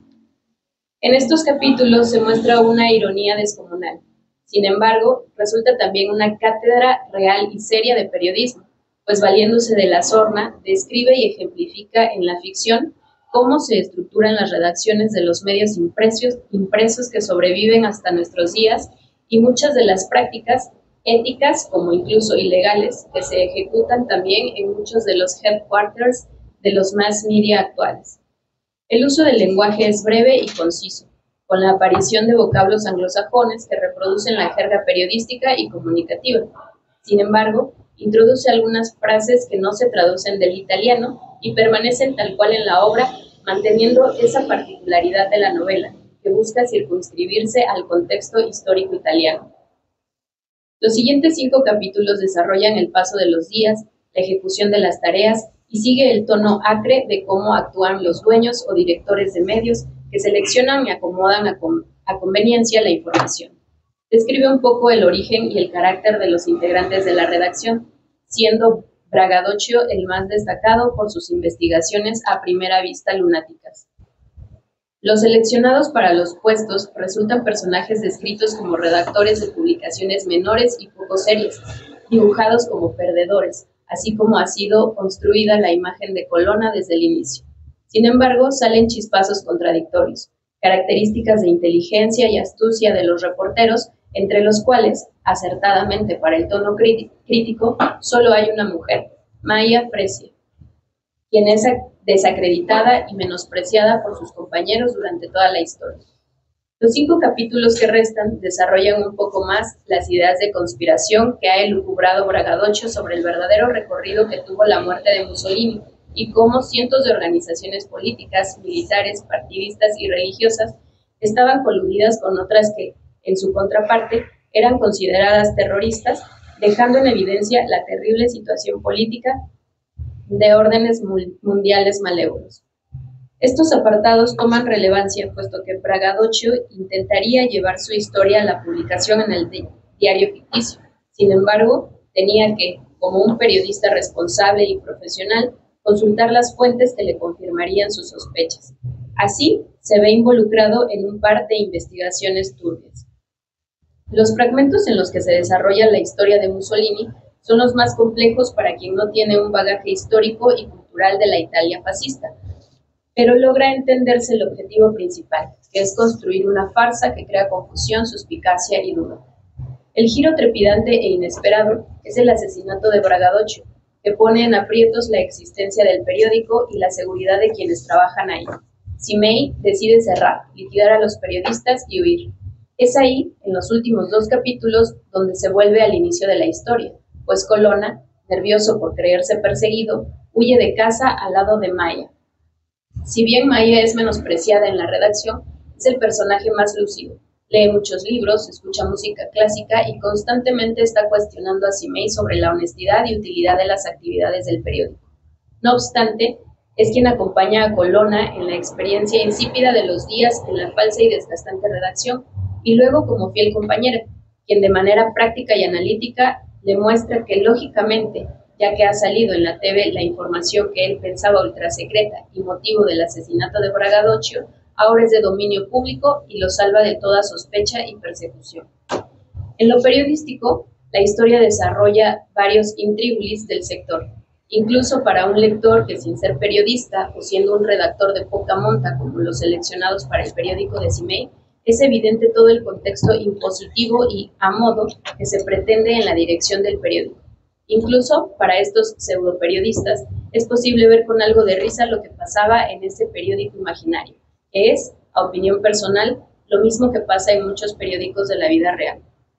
En estos capítulos se muestra una ironía descomunal. Sin embargo, resulta también una cátedra real y seria de periodismo, pues valiéndose de la sorna, describe y ejemplifica en la ficción cómo se estructuran las redacciones de los medios impresos, impresos que sobreviven hasta nuestros días y muchas de las prácticas éticas, como incluso ilegales, que se ejecutan también en muchos de los headquarters de los mass media actuales. El uso del lenguaje es breve y conciso, con la aparición de vocablos anglosajones que reproducen la jerga periodística y comunicativa. Sin embargo, introduce algunas frases que no se traducen del italiano y permanecen tal cual en la obra, manteniendo esa particularidad de la novela, que busca circunscribirse al contexto histórico italiano. Los siguientes cinco capítulos desarrollan el paso de los días, la ejecución de las tareas y sigue el tono acre de cómo actúan los dueños o directores de medios que seleccionan y acomodan a, con, a conveniencia la información. Describe un poco el origen y el carácter de los integrantes de la redacción, siendo Braggadoccio el más destacado por sus investigaciones a primera vista lunáticas. Los seleccionados para los puestos resultan personajes descritos como redactores de publicaciones menores y poco serias, dibujados como perdedores, así como ha sido construida la imagen de Colonna desde el inicio. Sin embargo, salen chispazos contradictorios, características de inteligencia y astucia de los reporteros, entre los cuales, acertadamente para el tono crítico, solo hay una mujer, Maya Fresia, quien es desacreditada y menospreciada por sus compañeros durante toda la historia. Los cinco capítulos que restan desarrollan un poco más las ideas de conspiración que ha elucubrado Braggadoccio sobre el verdadero recorrido que tuvo la muerte de Mussolini y cómo cientos de organizaciones políticas, militares, partidistas y religiosas estaban coludidas con otras que, en su contraparte, eran consideradas terroristas, dejando en evidencia la terrible situación política de órdenes mundiales malévolos. Estos apartados toman relevancia, puesto que Braggadocio intentaría llevar su historia a la publicación en el di diario ficticio. Sin embargo, tenía que, como un periodista responsable y profesional, consultar las fuentes que le confirmarían sus sospechas. Así, se ve involucrado en un par de investigaciones turbias. Los fragmentos en los que se desarrolla la historia de Mussolini son los más complejos para quien no tiene un bagaje histórico y cultural de la Italia fascista, pero logra entenderse el objetivo principal, que es construir una farsa que crea confusión, suspicacia y duda. El giro trepidante e inesperado es el asesinato de Braggadocio, que pone en aprietos la existencia del periódico y la seguridad de quienes trabajan ahí. Cimei decide cerrar, liquidar a los periodistas y huir. Es ahí, en los últimos dos capítulos, donde se vuelve al inicio de la historia, pues Colonna, nervioso por creerse perseguido, huye de casa al lado de Maya. Si bien Maya es menospreciada en la redacción, es el personaje más lúcido. Lee muchos libros, escucha música clásica y constantemente está cuestionando a Cimei sobre la honestidad y utilidad de las actividades del periódico. No obstante, es quien acompaña a Colonna en la experiencia insípida de los días en la falsa y desgastante redacción, y luego como fiel compañera, quien de manera práctica y analítica le muestra que lógicamente, ya que ha salido en la T V la información que él pensaba ultrasecreta y motivo del asesinato de Braggadocio, ahora es de dominio público y lo salva de toda sospecha y persecución. En lo periodístico, la historia desarrolla varios intríngulis del sector. Incluso para un lector que sin ser periodista o siendo un redactor de poca monta como los seleccionados para el periódico de Cimei, es evidente todo el contexto impositivo y a modo que se pretende en la dirección del periódico. Incluso para estos pseudoperiodistas es posible ver con algo de risa lo que pasaba en ese periódico imaginario, que es, a opinión personal, lo mismo que pasa en muchos periódicos de la vida real.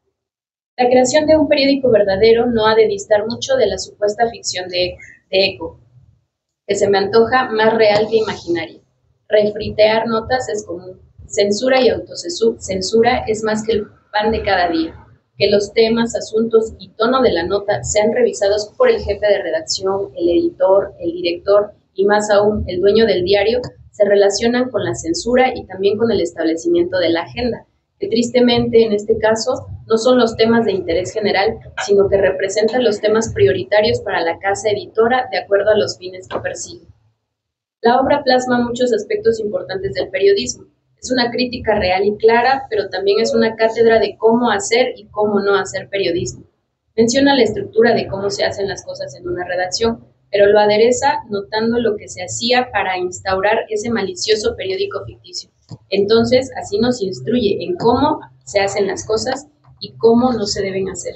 La creación de un periódico verdadero no ha de distar mucho de la supuesta ficción de, de Eco, que se me antoja más real que imaginaria. Refritear notas es común. Censura y autocensura es más que el pan de cada día. Que los temas, asuntos y tono de la nota sean revisados por el jefe de redacción, el editor, el director y más aún el dueño del diario, se relacionan con la censura y también con el establecimiento de la agenda, que tristemente en este caso no son los temas de interés general, sino que representan los temas prioritarios para la casa editora de acuerdo a los fines que persigue. La obra plasma muchos aspectos importantes del periodismo. Es una crítica real y clara, pero también es una cátedra de cómo hacer y cómo no hacer periodismo. Menciona la estructura de cómo se hacen las cosas en una redacción, pero lo adereza notando lo que se hacía para instaurar ese malicioso periódico ficticio. Entonces, así nos instruye en cómo se hacen las cosas y cómo no se deben hacer.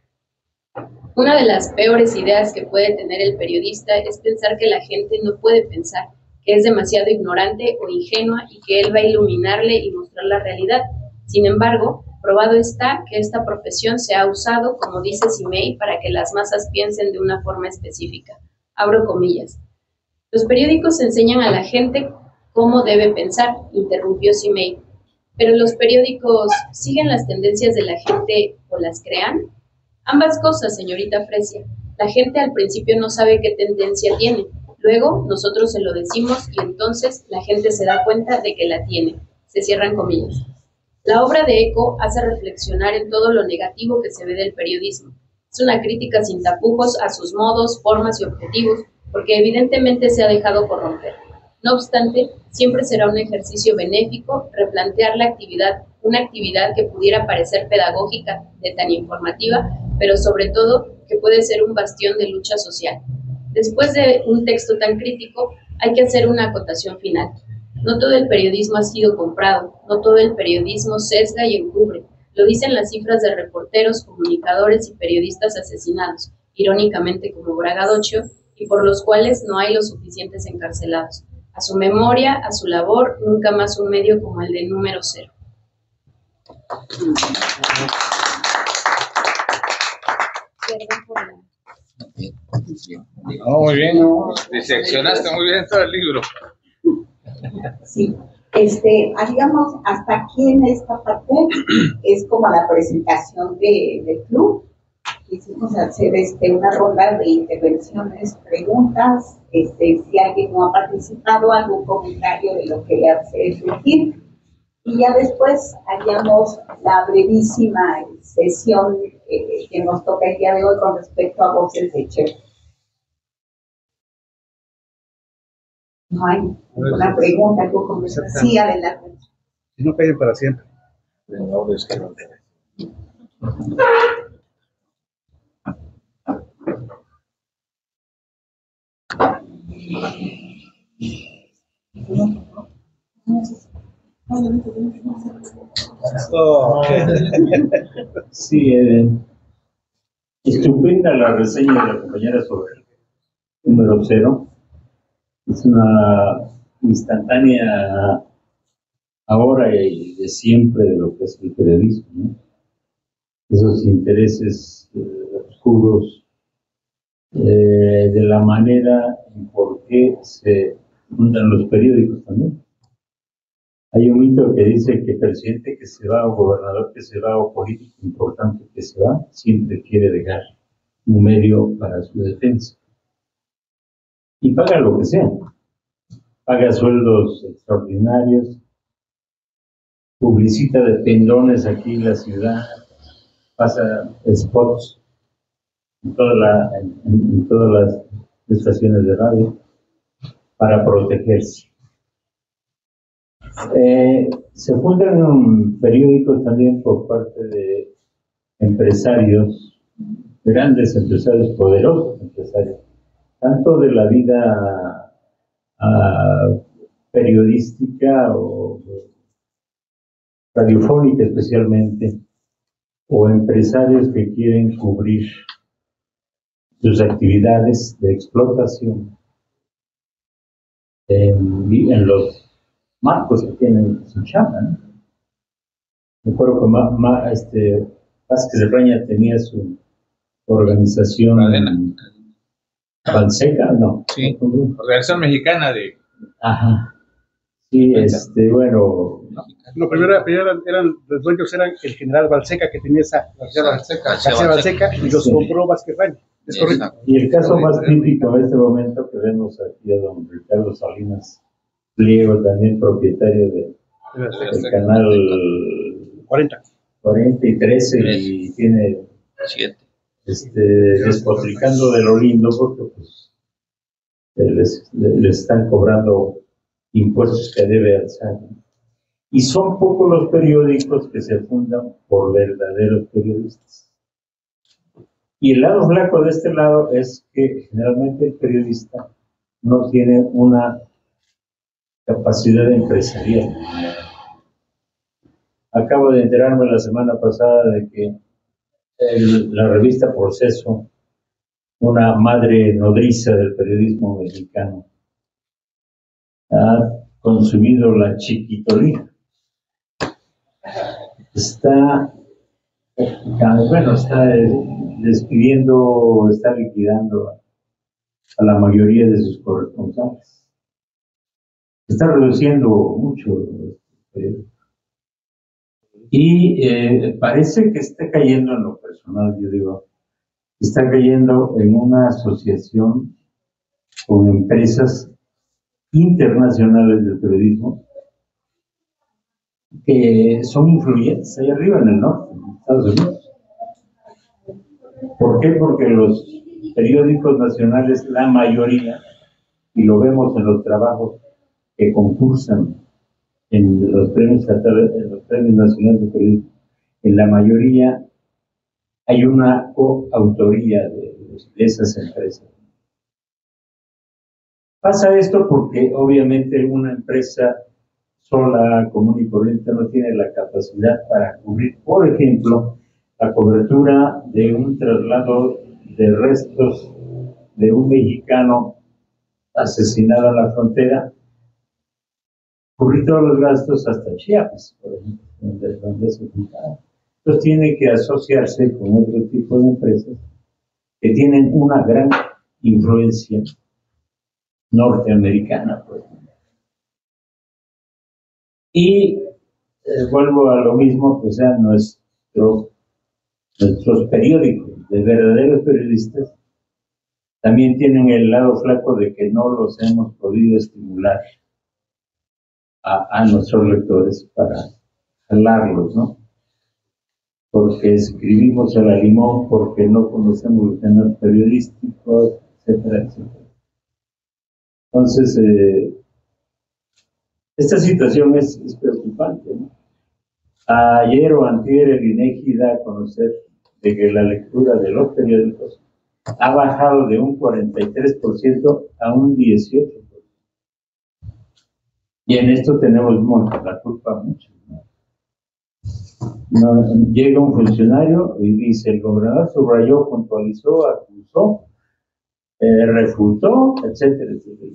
Una de las peores ideas que puede tener el periodista es pensar que la gente no puede pensar, que es demasiado ignorante o ingenua y que él va a iluminarle y mostrar la realidad. Sin embargo, probado está que esta profesión se ha usado, como dice Cimei, para que las masas piensen de una forma específica. Abro comillas. Los periódicos enseñan a la gente cómo debe pensar, interrumpió Cimei. Pero los periódicos siguen las tendencias de la gente o las crean. Ambas cosas, señorita Fresia. La gente al principio no sabe qué tendencia tiene. Luego, nosotros se lo decimos y entonces la gente se da cuenta de que la tiene. Se cierran comillas. La obra de Eco hace reflexionar en todo lo negativo que se ve del periodismo. Es una crítica sin tapujos a sus modos, formas y objetivos, porque evidentemente se ha dejado corromper. No obstante, siempre será un ejercicio benéfico replantear la actividad, una actividad que pudiera parecer pedagógica de tan informativa, pero sobre todo que puede ser un bastión de lucha social. Después de un texto tan crítico, hay que hacer una acotación final. No todo el periodismo ha sido comprado, no todo el periodismo sesga y encubre. Lo dicen las cifras de reporteros, comunicadores y periodistas asesinados, irónicamente como Braggadocio, y por los cuales no hay los suficientes encarcelados. A su memoria, a su labor, nunca más un medio como el de Número Cero. Perdón por la... No, muy bien, diseccionaste muy bien todo el libro. Sí, Este, haríamos hasta aquí en esta parte, es como la presentación de, del club. Quisimos hacer este, una ronda de intervenciones, preguntas, este, si alguien no ha participado, algún comentario de lo que le hace sentir. Y ya después haríamos la brevísima sesión eh, que nos toca el día de hoy con respecto a voces de chef. No hay una pregunta, algo como eso. Sí, adelante. Si no callen para siempre. Sí, eh, estupenda la reseña de la compañera sobre el número cero. Es una instantánea ahora y de siempre de lo que es el periodismo, ¿no? Esos intereses eh, oscuros, eh, de la manera en por qué se fundan los periódicos también. Hay un mito que dice que presidente que se va, o gobernador que se va, o político importante que se va, siempre quiere dejar un medio para su defensa. Y paga lo que sea. Paga sueldos extraordinarios, publicita de pendones aquí en la ciudad, pasa spots en, toda la, en, en todas las estaciones de radio para protegerse. Eh, se fundan periódicos también por parte de empresarios, grandes empresarios, poderosos empresarios, tanto de la vida uh, periodística o radiofónica especialmente, o empresarios que quieren cubrir sus actividades de explotación en, en los marcos que tienen su chamba, ¿no? Me acuerdo que ma, ma, este, Vázquez de Raña tenía su organización Valseca, ¿no? Sí, Organización Mexicana de... Ajá. Sí, este, bueno... Lo primero, primero eran, eran, los dueños eran el general Valseca, que tenía esa García Valseca, García Valseca, y los compró Vázquez Raña. Es correcto. Y el caso más típico en este momento que vemos aquí a don Ricardo Salinas Pliego, también propietario de, del canal cuarenta. cuarenta y trece, y tiene este, despotricando de lo lindo porque pues les, les están cobrando impuestos que debe alzar. Y son pocos los periódicos que se fundan por verdaderos periodistas. Y el lado flaco de este lado es que generalmente el periodista no tiene una capacidad empresarial. Acabo de enterarme la semana pasada de que el, la revista Proceso, una madre nodriza del periodismo mexicano, ha consumido la chiquitolina. Está, bueno, está despidiendo, está liquidando a, a la mayoría de sus corresponsales. Está reduciendo mucho. Eh, y eh, parece que está cayendo en lo personal, yo digo, está cayendo en una asociación con empresas internacionales del periodismo que son influyentes ahí arriba en el norte, en Estados Unidos. ¿Por qué? Porque los periódicos nacionales, la mayoría, y lo vemos en los trabajos que concursan en los premios, en los premios nacionales de periodismo, en la mayoría hay una coautoría de, de esas empresas. Pasa esto porque obviamente una empresa sola, común y corriente, no tiene la capacidad para cubrir, por ejemplo, la cobertura de un traslado de restos de un mexicano asesinado en la frontera, cubrir todos los gastos hasta Chiapas, por ejemplo, donde, donde se juntaba. Entonces tiene que asociarse con otro tipo de empresas que tienen una gran influencia norteamericana, por ejemplo. Y eh, vuelvo a lo mismo, pues ya nuestro, nuestros periódicos de verdaderos periodistas también tienen el lado flaco de que no los hemos podido estimular a, a nuestros lectores para jalarlos, ¿no? Porque escribimos a la limón, porque no conocemos los temas periodísticos, etcétera, etcétera. Entonces, eh, esta situación es, es preocupante, ¿no? Ayer o antier el INEGI da a conocer de que la lectura de los periódicos ha bajado de un cuarenta y tres por ciento a un dieciocho por ciento. Y en esto tenemos la culpa mucho, ¿no? No, llega un funcionario y dice, el gobernador subrayó, puntualizó, acusó, eh, refutó, etcétera, etcétera.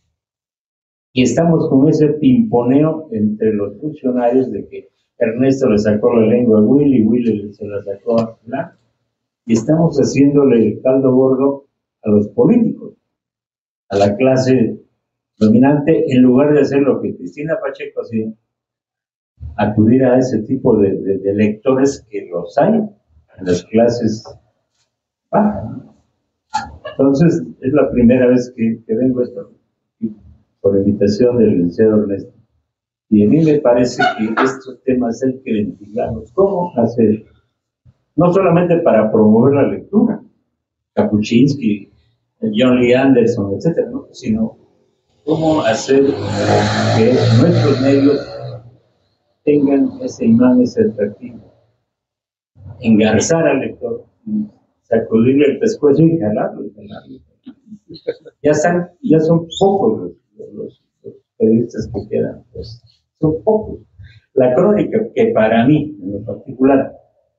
Y estamos con ese pimponeo entre los funcionarios de que Ernesto le sacó la lengua a Willy, Willy se la sacó a Fulano, y estamos haciéndole el caldo gordo a los políticos, a la clase dominante, en lugar de hacer lo que Cristina Pacheco hacía, acudir a ese tipo de, de, de lectores que los hay en las clases bajas. Entonces, es la primera vez que, que vengo esto, por invitación del licenciado Ernesto. Y a mí me parece que estos temas hay que ventilarlos. ¿Cómo hacer? No solamente para promover la lectura, Kapuczynski, John Lee Anderson, etcétera, ¿no? Sino cómo hacer que nuestros medios tengan ese imán, ese atractivo, engarzar al lector, sacudirle el pescuezo y jalarlo, y jalarlo. Ya, están, ya son pocos los, los, los periodistas que quedan, pues, son pocos. La crónica, que para mí, en lo particular,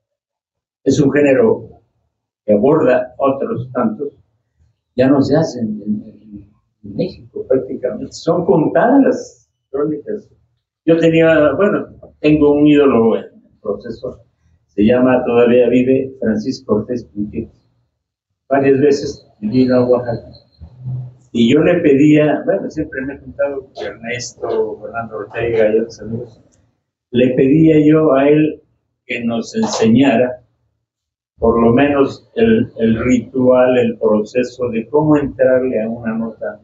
es un género que aborda otros tantos, ya no se hacen en, en, en México prácticamente. Son contadas las crónicas. Yo tenía, bueno, tengo un ídolo en el proceso, se llama, todavía vive, Francisco Ortiz Pinquet. Varias veces vino a Oaxaca. Y yo le pedía, bueno, siempre me he juntado con Ernesto, Fernando Ortega y otros amigos, le pedía yo a él que nos enseñara por lo menos el, el ritual, el proceso de cómo entrarle a una nota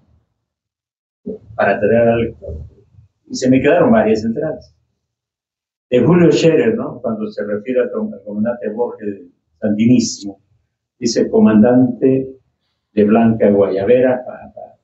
para atraer al lector. Y se me quedaron varias entradas. De Julio Scherer, ¿no? Cuando se refiere al comandante Borges del sandinismo, dice comandante de Blanca Guayabera. Pa, pa,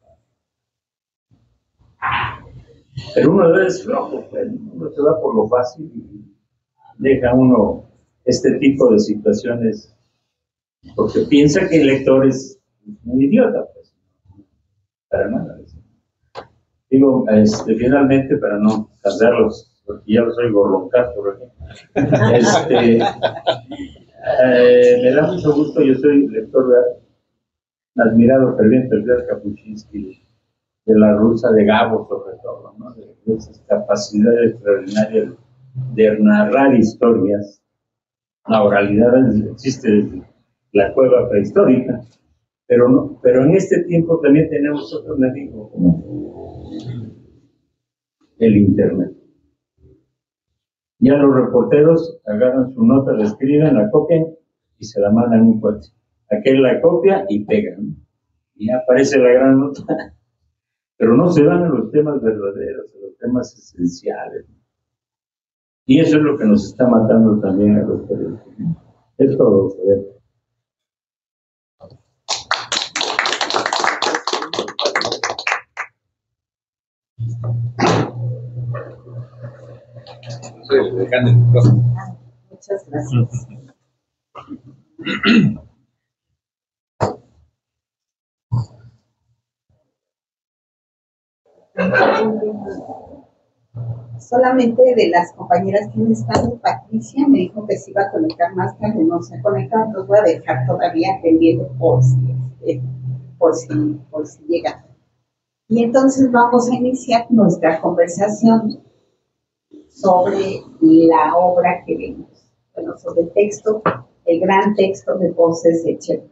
pa. Pero uno es flojo, pues, uno se va por lo fácil y deja uno este tipo de situaciones porque piensa que el lector es un idiota, pues. Para nada. Digo, este, finalmente, para no cansarlos, porque ya los oigo roncar por aquí, este, eh, me da mucho gusto, yo soy lector de admirado ferviente de Kapuczynski, de la rusa de Gabo sobre todo, ¿no? de, de esas capacidades extraordinarias de narrar historias. La oralidad existe desde la cueva prehistórica, pero, no, pero en este tiempo también tenemos otro enemigo, como el Internet. Ya los reporteros agarran su nota, la escriben, la copian y se la mandan un cuate. Aquel la copia y pega, ¿no? Y aparece la gran nota. Pero no se van a los temas verdaderos, a los temas esenciales. Y eso es lo que nos está matando también a los periodistas. Es todo, ¿sabes? Soy el decano del micrófono. Muchas gracias. Solamente de las compañeras que están, Patricia me dijo que se iba a conectar más tarde, no se ha conectado, los voy a dejar todavía pendiente por si, eh, por si, por si llega. Y entonces vamos a iniciar nuestra conversación sobre la obra que vemos, bueno, sobre el texto, el gran texto de Voces de Chepe.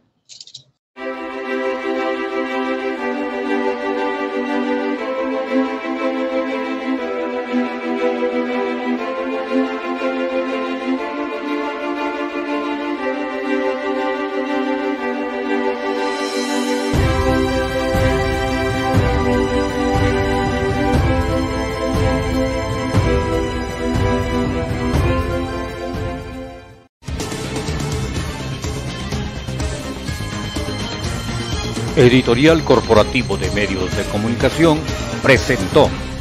Editorial Corporativo de Medios de Comunicación presentó